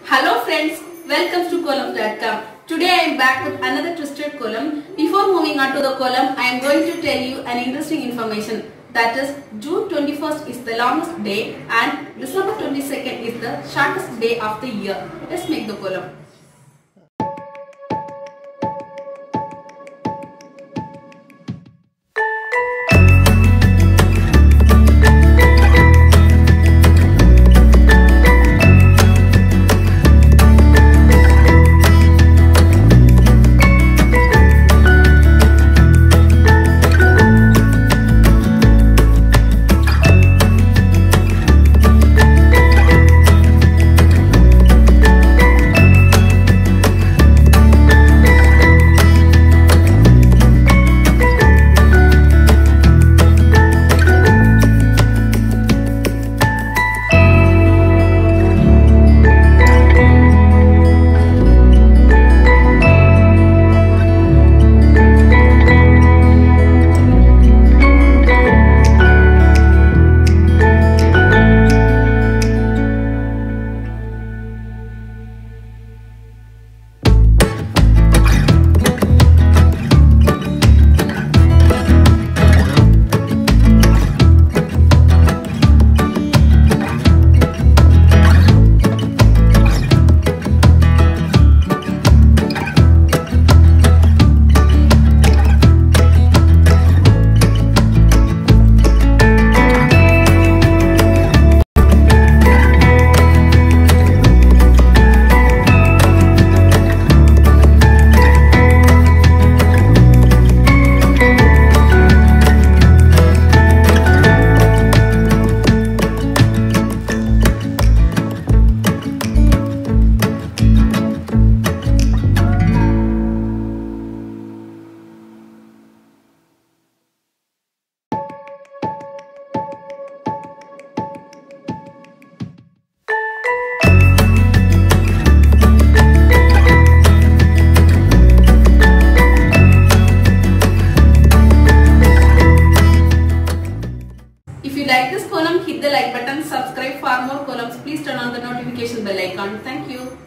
Hello friends, welcome to kolam.com. Today I am back with another twisted column. Before moving on to the column, I am going to tell you an interesting information. That is, June 21st is the longest day and December 22nd is the shortest day of the year. Let's make the column. If you like this column, hit the like button, subscribe for more columns. Please turn on the notification bell icon. Thank you.